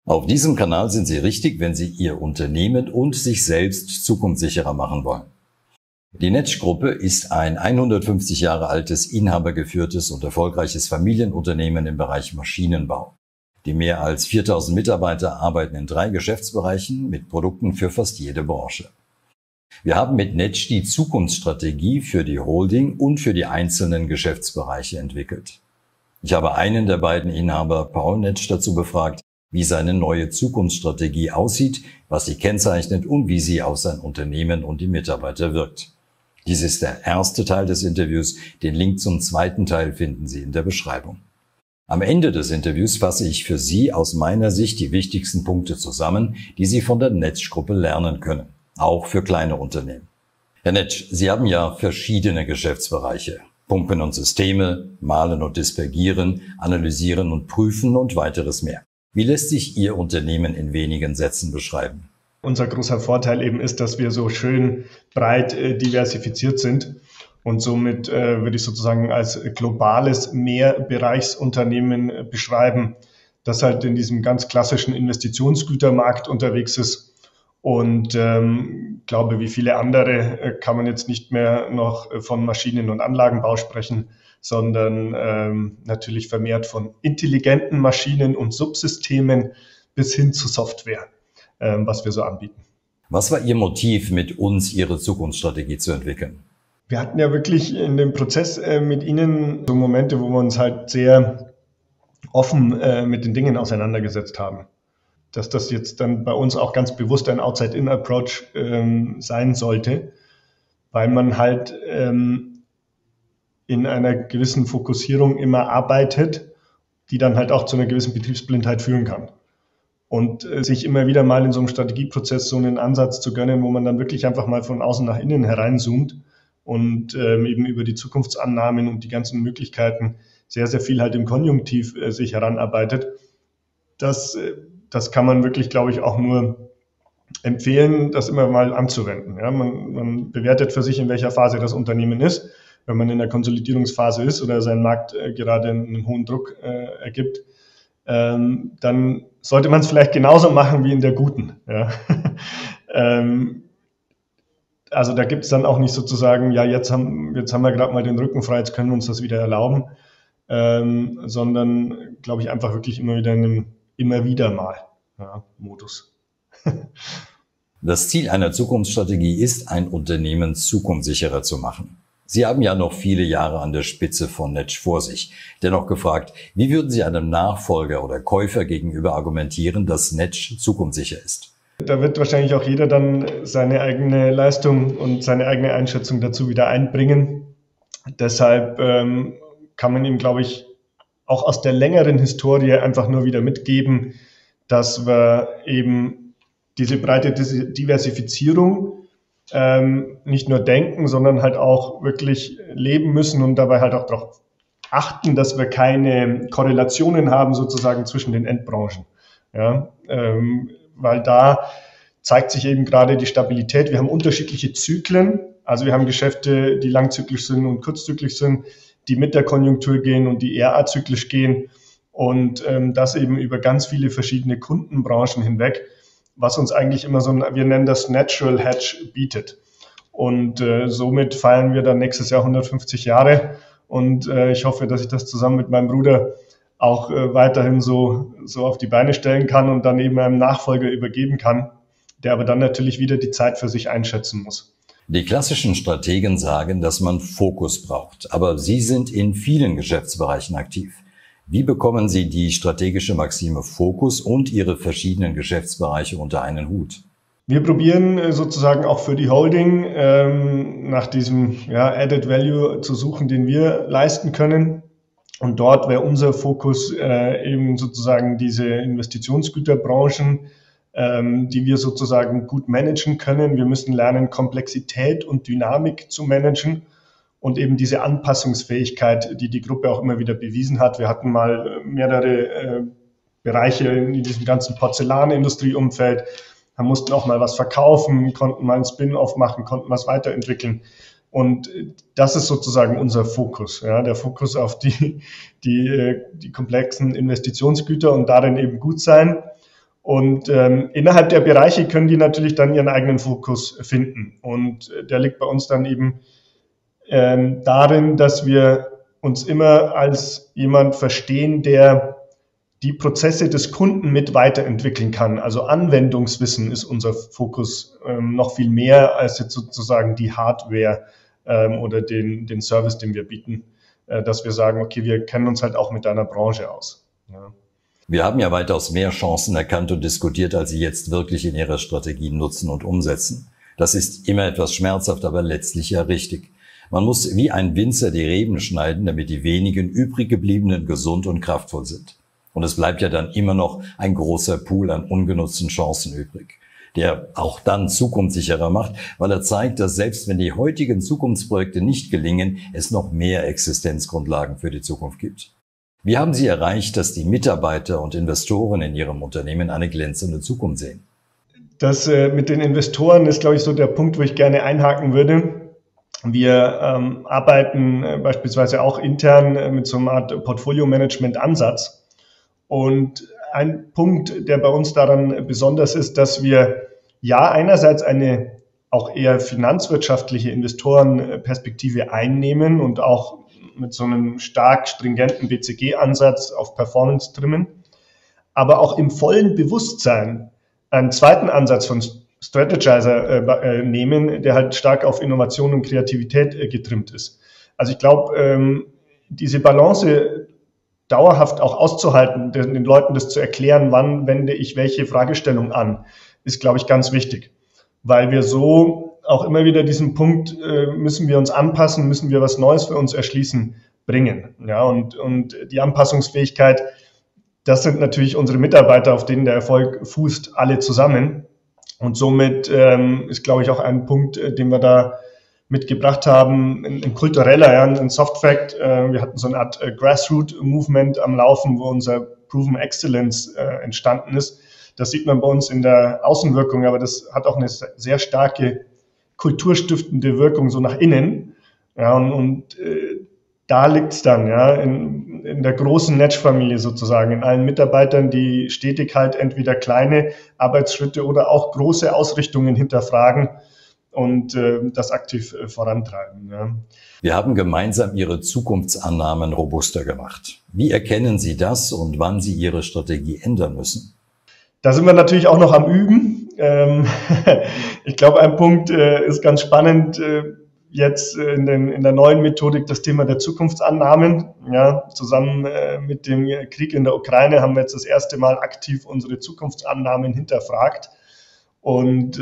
Auf diesem Kanal sind Sie richtig, wenn Sie Ihr Unternehmen und sich selbst zukunftssicherer machen wollen. Die Netsch-Gruppe ist ein 150 Jahre altes, inhabergeführtes und erfolgreiches Familienunternehmen im Bereich Maschinenbau. Die mehr als 4000 Mitarbeiter arbeiten in 3 Geschäftsbereichen mit Produkten für fast jede Branche. Wir haben mit Netsch die Zukunftsstrategie für die Holding und für die einzelnen Geschäftsbereiche entwickelt. Ich habe einen der beiden Inhaber, Paul Netsch, dazu befragt, wie seine neue Zukunftsstrategie aussieht, was sie kennzeichnet und wie sie auf sein Unternehmen und die Mitarbeiter wirkt. Dies ist der erste Teil des Interviews. Den Link zum zweiten Teil finden Sie in der Beschreibung. Am Ende des Interviews fasse ich für Sie aus meiner Sicht die wichtigsten Punkte zusammen, die Sie von der Netsch-Gruppe lernen können, auch für kleine Unternehmen. Herr Netsch, Sie haben ja verschiedene Geschäftsbereiche. Pumpen und Systeme, Malen und Dispergieren, Analysieren und Prüfen und weiteres mehr. Wie lässt sich Ihr Unternehmen in wenigen Sätzen beschreiben? Unser großer Vorteil eben ist, dass wir so schön breit diversifiziert sind und somit würde ich sozusagen als globales Mehrbereichsunternehmen beschreiben, das halt in diesem ganz klassischen Investitionsgütermarkt unterwegs ist. Und glaube, wie viele andere kann man jetzt nicht mehr noch von Maschinen- und Anlagenbau sprechen, sondern natürlich vermehrt von intelligenten Maschinen und Subsystemen bis hin zu Software, was wir so anbieten. Was war Ihr Motiv, mit uns Ihre Zukunftsstrategie zu entwickeln? Wir hatten ja wirklich in dem Prozess mit Ihnen so Momente, wo wir uns halt sehr offen mit den Dingen auseinandergesetzt haben. Dass das jetzt dann bei uns auch ganz bewusst ein Outside-In-Approach sein sollte, weil man halt in einer gewissen Fokussierung immer arbeitet, die dann halt auch zu einer gewissen Betriebsblindheit führen kann. Und sich immer wieder mal in so einem Strategieprozess so einen Ansatz zu gönnen, wo man dann wirklich einfach mal von außen nach innen hereinzoomt und eben über die Zukunftsannahmen und die ganzen Möglichkeiten sehr, sehr viel halt im Konjunktiv sich heranarbeitet. Das kann man wirklich, glaube ich, auch nur empfehlen, das immer mal anzuwenden. Ja, man bewertet für sich, in welcher Phase das Unternehmen ist. Wenn man in der Konsolidierungsphase ist oder sein Markt gerade einen hohen Druck ergibt, dann sollte man es vielleicht genauso machen wie in der guten. Ja. Also da gibt es dann auch nicht sozusagen, ja, jetzt haben wir gerade mal den Rücken frei, jetzt können wir uns das wieder erlauben, sondern, glaube ich, einfach wirklich immer wieder in einem immer wieder mal Modus. Das Ziel einer Zukunftsstrategie ist, ein Unternehmen zukunftssicherer zu machen. Sie haben ja noch viele Jahre an der Spitze von Netsch vor sich. Dennoch gefragt, wie würden Sie einem Nachfolger oder Käufer gegenüber argumentieren, dass Netsch zukunftssicher ist? Da wird wahrscheinlich auch jeder dann seine eigene Leistung und seine eigene Einschätzung dazu wieder einbringen. Deshalb kann man ihm, glaube ich, auch aus der längeren Historie einfach nur wieder mitgeben, dass wir eben diese breite Diversifizierung nicht nur denken, sondern halt auch wirklich leben müssen und dabei halt auch darauf achten, dass wir keine Korrelationen haben sozusagen zwischen den Endbranchen. Ja, weil da zeigt sich eben gerade die Stabilität. Wir haben unterschiedliche Zyklen, also wir haben Geschäfte, die langzyklisch sind und kurzzyklisch sind, die mit der Konjunktur gehen und die eher azyklisch gehen und das eben über ganz viele verschiedene Kundenbranchen hinweg, was uns eigentlich immer so wir nennen das Natural Hedge bietet. Und somit feiern wir dann nächstes Jahr 150 Jahre und ich hoffe, dass ich das zusammen mit meinem Bruder auch weiterhin so auf die Beine stellen kann und dann eben einem Nachfolger übergeben kann, der aber dann natürlich wieder die Zeit für sich einschätzen muss. Die klassischen Strategen sagen, dass man Fokus braucht, aber Sie sind in vielen Geschäftsbereichen aktiv. Wie bekommen Sie die strategische Maxime Fokus und Ihre verschiedenen Geschäftsbereiche unter einen Hut? Wir probieren sozusagen auch für die Holding nach diesem Added Value zu suchen, den wir leisten können. Und dort wäre unser Fokus eben sozusagen diese Investitionsgüterbranchen, die wir sozusagen gut managen können. Wir müssen lernen, Komplexität und Dynamik zu managen und eben diese Anpassungsfähigkeit, die die Gruppe auch immer wieder bewiesen hat. Wir hatten mal mehrere Bereiche in diesem ganzen Porzellanindustrieumfeld, mussten auch mal was verkaufen, konnten mal einen Spin-off machen, konnten was weiterentwickeln. Und das ist sozusagen unser Fokus, ja, der Fokus auf die komplexen Investitionsgüter und darin eben gut sein. Und innerhalb der Bereiche können die natürlich dann ihren eigenen Fokus finden. Und der liegt bei uns dann eben darin, dass wir uns immer als jemand verstehen, der die Prozesse des Kunden mit weiterentwickeln kann. Also Anwendungswissen ist unser Fokus noch viel mehr als jetzt sozusagen die Hardware oder den Service, den wir bieten, dass wir sagen, okay, wir kennen uns halt auch mit deiner Branche aus. Ja. Wir haben ja weitaus mehr Chancen erkannt und diskutiert, als Sie jetzt wirklich in Ihrer Strategie nutzen und umsetzen. Das ist immer etwas schmerzhaft, aber letztlich ja richtig. Man muss wie ein Winzer die Reben schneiden, damit die wenigen übrig gebliebenen gesund und kraftvoll sind. Und es bleibt ja dann immer noch ein großer Pool an ungenutzten Chancen übrig, der auch dann zukunftssicherer macht, weil er zeigt, dass selbst wenn die heutigen Zukunftsprojekte nicht gelingen, es noch mehr Existenzgrundlagen für die Zukunft gibt. Wie haben Sie erreicht, dass die Mitarbeiter und Investoren in Ihrem Unternehmen eine glänzende Zukunft sehen? Das mit den Investoren ist, glaube ich, so der Punkt, wo ich gerne einhaken würde. Wir arbeiten beispielsweise auch intern mit so einer Art Portfolio-Management-Ansatz. Und ein Punkt, der bei uns daran besonders ist, dass wir ja einerseits eine auch eher finanzwirtschaftliche Investorenperspektive einnehmen und auch mit so einem stark stringenten BCG-Ansatz auf Performance trimmen, aber auch im vollen Bewusstsein einen zweiten Ansatz von Strategizer nehmen, der halt stark auf Innovation und Kreativität getrimmt ist. Also ich glaube, diese Balance dauerhaft auch auszuhalten, den Leuten das zu erklären, wann wende ich welche Fragestellung an, ist, glaube ich, ganz wichtig. Weil wir so auch immer wieder diesen Punkt, müssen wir uns anpassen, müssen wir was Neues für uns erschließen, bringen. Ja, und die Anpassungsfähigkeit, das sind natürlich unsere Mitarbeiter, auf denen der Erfolg fußt, alle zusammen. Und somit ist, glaube ich, auch ein Punkt, den wir da mitgebracht haben, ein kultureller, ja, ein Soft Fact. Wir hatten so eine Art Grassroot-Movement am Laufen, wo unser Proven Excellence entstanden ist. Das sieht man bei uns in der Außenwirkung, aber das hat auch eine sehr starke kulturstiftende Wirkung so nach innen. Ja, und da liegt's dann, ja, in der großen Netsch-Familie sozusagen, in allen Mitarbeitern, die stetig halt entweder kleine Arbeitsschritte oder auch große Ausrichtungen hinterfragen und das aktiv vorantreiben. Ja. Wir haben gemeinsam Ihre Zukunftsannahmen robuster gemacht. Wie erkennen Sie das und wann Sie Ihre Strategie ändern müssen? Da sind wir natürlich auch noch am Üben. Ich glaube, ein Punkt ist ganz spannend, jetzt in der neuen Methodik das Thema der Zukunftsannahmen. Ja, zusammen mit dem Krieg in der Ukraine haben wir jetzt das erste Mal aktiv unsere Zukunftsannahmen hinterfragt und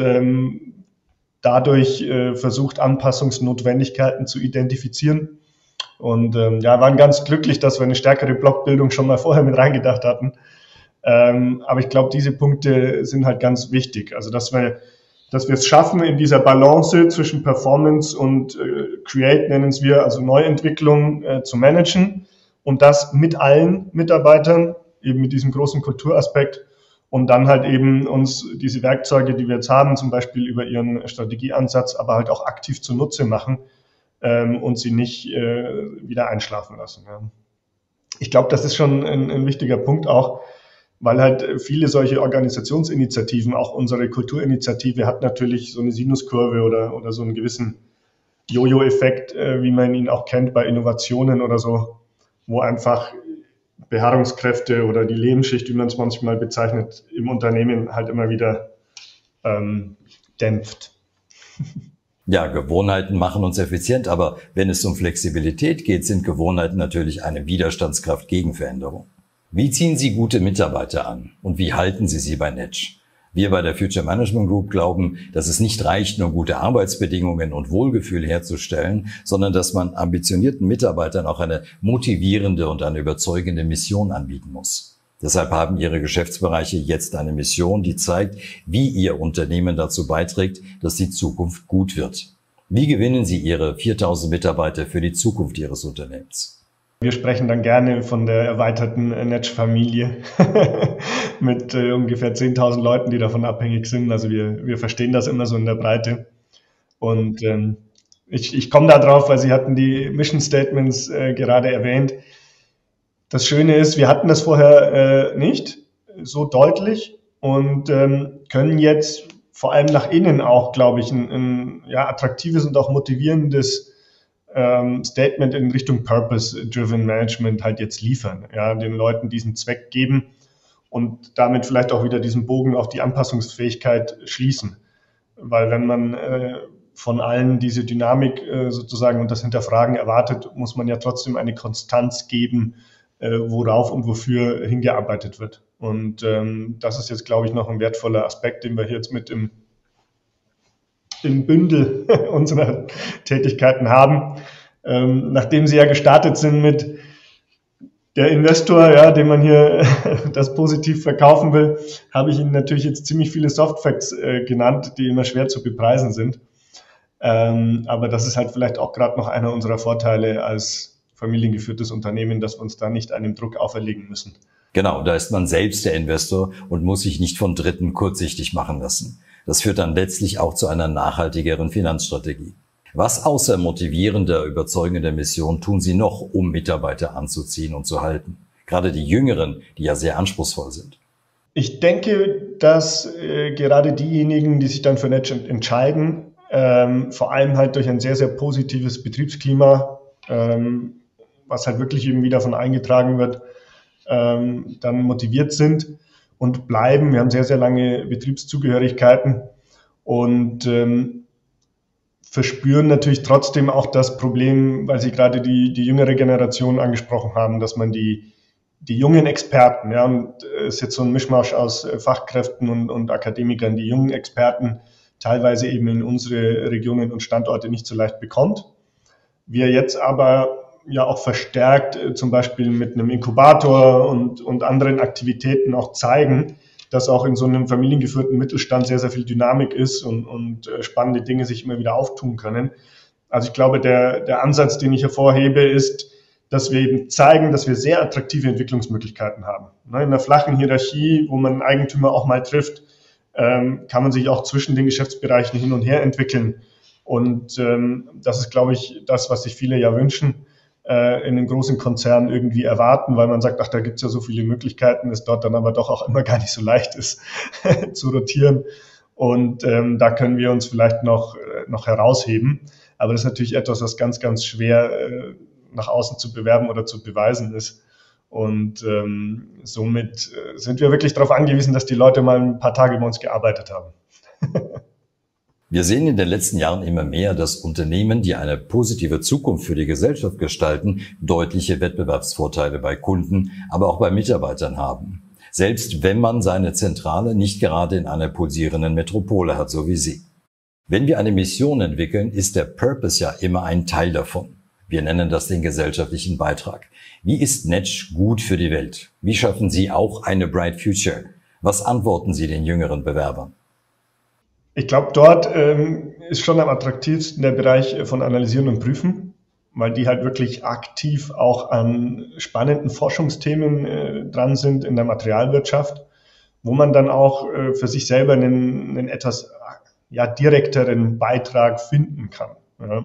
dadurch versucht, Anpassungsnotwendigkeiten zu identifizieren. Und ja, waren ganz glücklich, dass wir eine stärkere Blockbildung schon mal vorher mit reingedacht hatten. Aber ich glaube, diese Punkte sind halt ganz wichtig. Also, dass wir es schaffen, in dieser Balance zwischen Performance und Create, nennen es wir, also Neuentwicklung zu managen und das mit allen Mitarbeitern, eben mit diesem großen Kulturaspekt und dann halt eben uns diese Werkzeuge, die wir jetzt haben, zum Beispiel über ihren Strategieansatz, aber halt auch aktiv zunutze machen und sie nicht wieder einschlafen lassen. Ja. Ich glaube, das ist schon ein wichtiger Punkt auch, weil halt viele solche Organisationsinitiativen, auch unsere Kulturinitiative hat natürlich so eine Sinuskurve oder so einen gewissen Jojo-Effekt, wie man ihn auch kennt bei Innovationen oder so, wo einfach Beharrungskräfte oder die Lebensschicht, wie man es manchmal bezeichnet, im Unternehmen halt immer wieder dämpft. Ja, Gewohnheiten machen uns effizient, aber wenn es um Flexibilität geht, sind Gewohnheiten natürlich eine Widerstandskraft gegen Veränderung. Wie ziehen Sie gute Mitarbeiter an und wie halten Sie sie bei Netsch? Wir bei der Future Management Group glauben, dass es nicht reicht, nur gute Arbeitsbedingungen und Wohlgefühl herzustellen, sondern dass man ambitionierten Mitarbeitern auch eine motivierende und eine überzeugende Mission anbieten muss. Deshalb haben Ihre Geschäftsbereiche jetzt eine Mission, die zeigt, wie Ihr Unternehmen dazu beiträgt, dass die Zukunft gut wird. Wie gewinnen Sie Ihre 4.000 Mitarbeiter für die Zukunft Ihres Unternehmens? Wir sprechen dann gerne von der erweiterten Netsch-Familie mit ungefähr 10.000 Leuten, die davon abhängig sind. Also wir verstehen das immer so in der Breite. Und ich komme da drauf, weil Sie hatten die Mission Statements gerade erwähnt. Das Schöne ist, wir hatten das vorher nicht so deutlich und können jetzt vor allem nach innen auch, glaube ich, ein attraktives und auch motivierendes Statement in Richtung Purpose-Driven Management halt jetzt liefern, ja, den Leuten diesen Zweck geben und damit vielleicht auch wieder diesen Bogen auf die Anpassungsfähigkeit schließen. Weil wenn man von allen diese Dynamik sozusagen und das Hinterfragen erwartet, muss man ja trotzdem eine Konstanz geben, worauf und wofür hingearbeitet wird. Und das ist jetzt, glaube ich, noch ein wertvoller Aspekt, den wir hier jetzt mit im Bündel unserer Tätigkeiten haben. Nachdem Sie ja gestartet sind mit der Investor, ja, dem man hier das positiv verkaufen will, habe ich Ihnen natürlich jetzt ziemlich viele Softfacts genannt, die immer schwer zu bepreisen sind. Aber das ist halt vielleicht auch gerade noch einer unserer Vorteile als familiengeführtes Unternehmen, dass wir uns da nicht einem Druck auferlegen müssen. Genau, da ist man selbst der Investor und muss sich nicht von Dritten kurzsichtig machen lassen. Das führt dann letztlich auch zu einer nachhaltigeren Finanzstrategie. Was außer motivierender, überzeugender Mission tun Sie noch, um Mitarbeiter anzuziehen und zu halten? Gerade die Jüngeren, die ja sehr anspruchsvoll sind. Ich denke, dass gerade diejenigen, die sich dann für Netsch entscheiden, vor allem halt durch ein sehr, sehr positives Betriebsklima, was halt wirklich irgendwie davon eingetragen wird, dann motiviert sind und bleiben. Wir haben sehr, sehr lange Betriebszugehörigkeiten und verspüren natürlich trotzdem auch das Problem, weil Sie gerade die jüngere Generation angesprochen haben, dass man die jungen Experten, ja, und es ist jetzt so ein Mischmasch aus Fachkräften und Akademikern, die jungen Experten teilweise eben in unsere Regionen und Standorte nicht so leicht bekommt. Wir jetzt aber ja auch verstärkt zum Beispiel mit einem Inkubator und anderen Aktivitäten auch zeigen, dass auch in so einem familiengeführten Mittelstand sehr, sehr viel Dynamik ist und spannende Dinge sich immer wieder auftun können. Also ich glaube, der Ansatz, den ich hervorhebe, ist, dass wir eben zeigen, dass wir sehr attraktive Entwicklungsmöglichkeiten haben. In einer flachen Hierarchie, wo man einen Eigentümer auch mal trifft, kann man sich auch zwischen den Geschäftsbereichen hin und her entwickeln. Und das ist, glaube ich, das, was sich viele ja wünschen, in einem großen Konzern irgendwie erwarten, weil man sagt, ach, da gibt's ja so viele Möglichkeiten, es dort dann aber doch auch immer gar nicht so leicht ist, zu rotieren. Und da können wir uns vielleicht noch herausheben. Aber das ist natürlich etwas, was ganz, ganz schwer nach außen zu bewerben oder zu beweisen ist. Und somit sind wir wirklich darauf angewiesen, dass die Leute mal ein paar Tage bei uns gearbeitet haben. Wir sehen in den letzten Jahren immer mehr, dass Unternehmen, die eine positive Zukunft für die Gesellschaft gestalten, deutliche Wettbewerbsvorteile bei Kunden, aber auch bei Mitarbeitern haben. Selbst wenn man seine Zentrale nicht gerade in einer pulsierenden Metropole hat, so wie Sie. Wenn wir eine Mission entwickeln, ist der Purpose ja immer ein Teil davon. Wir nennen das den gesellschaftlichen Beitrag. Wie ist Netsch gut für die Welt? Wie schaffen Sie auch eine Bright Future? Was antworten Sie den jüngeren Bewerbern? Ich glaube, dort ist schon am attraktivsten der Bereich von Analysieren und Prüfen, weil die halt wirklich aktiv auch an spannenden Forschungsthemen dran sind in der Materialwirtschaft, wo man dann auch für sich selber einen etwas direkteren Beitrag finden kann. Ja.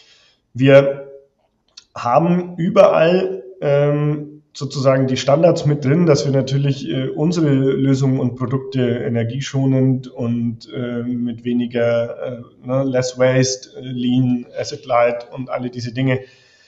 Wir haben überall sozusagen die Standards mit drin, dass wir natürlich unsere Lösungen und Produkte energieschonend und mit weniger less waste, lean, asset light und alle diese Dinge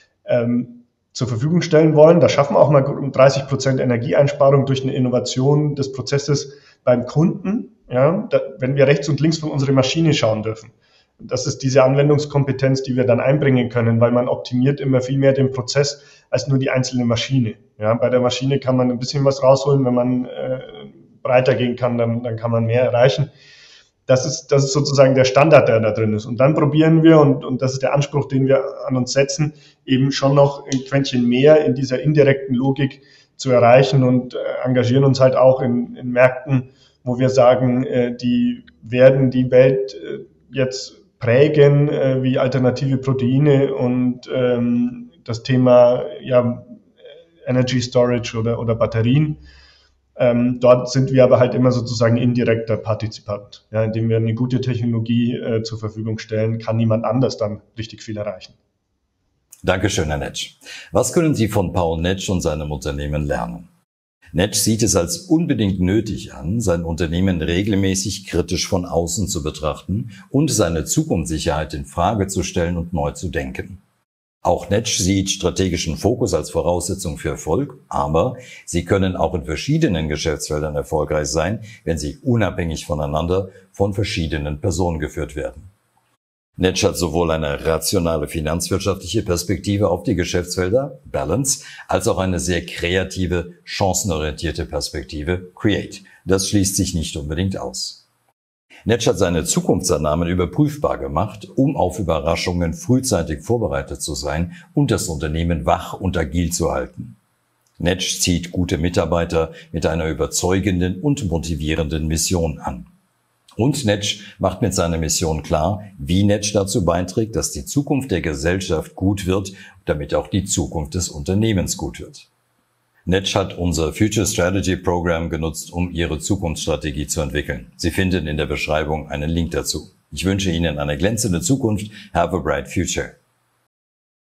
zur Verfügung stellen wollen. Da schaffen wir auch mal um 30% Energieeinsparung durch eine Innovation des Prozesses beim Kunden, ja, wenn wir rechts und links von unserer Maschine schauen dürfen. Das ist diese Anwendungskompetenz, die wir dann einbringen können, weil man optimiert immer viel mehr den Prozess als nur die einzelne Maschine. Ja, bei der Maschine kann man ein bisschen was rausholen, wenn man breiter gehen kann, dann kann man mehr erreichen. Das ist sozusagen der Standard, der da drin ist. Und dann probieren wir, und das ist der Anspruch, den wir an uns setzen, eben schon noch ein Quäntchen mehr in dieser indirekten Logik zu erreichen und engagieren uns halt auch in Märkten, wo wir sagen, die werden die Welt jetzt prägen, wie alternative Proteine und das Thema Energy Storage oder Batterien. Dort sind wir aber halt immer sozusagen indirekter Partizipant. Ja, indem wir eine gute Technologie zur Verfügung stellen, kann niemand anders dann richtig viel erreichen. Dankeschön, Herr Netsch. Was können Sie von Paul Netsch und seinem Unternehmen lernen? Netsch sieht es als unbedingt nötig an, sein Unternehmen regelmäßig kritisch von außen zu betrachten und seine Zukunftssicherheit in Frage zu stellen und neu zu denken. Auch Netsch sieht strategischen Fokus als Voraussetzung für Erfolg, aber Sie können auch in verschiedenen Geschäftsfeldern erfolgreich sein, wenn sie unabhängig voneinander von verschiedenen Personen geführt werden. Netsch hat sowohl eine rationale finanzwirtschaftliche Perspektive auf die Geschäftsfelder, Balance, als auch eine sehr kreative, chancenorientierte Perspektive, Create. Das schließt sich nicht unbedingt aus. Netsch hat seine Zukunftsannahmen überprüfbar gemacht, um auf Überraschungen frühzeitig vorbereitet zu sein und das Unternehmen wach und agil zu halten. Netsch zieht gute Mitarbeiter mit einer überzeugenden und motivierenden Mission an. Und Netsch macht mit seiner Mission klar, wie Netsch dazu beiträgt, dass die Zukunft der Gesellschaft gut wird, damit auch die Zukunft des Unternehmens gut wird. Netsch hat unser Future Strategy Program genutzt, um Ihre Zukunftsstrategie zu entwickeln. Sie finden in der Beschreibung einen Link dazu. Ich wünsche Ihnen eine glänzende Zukunft. Have a bright future.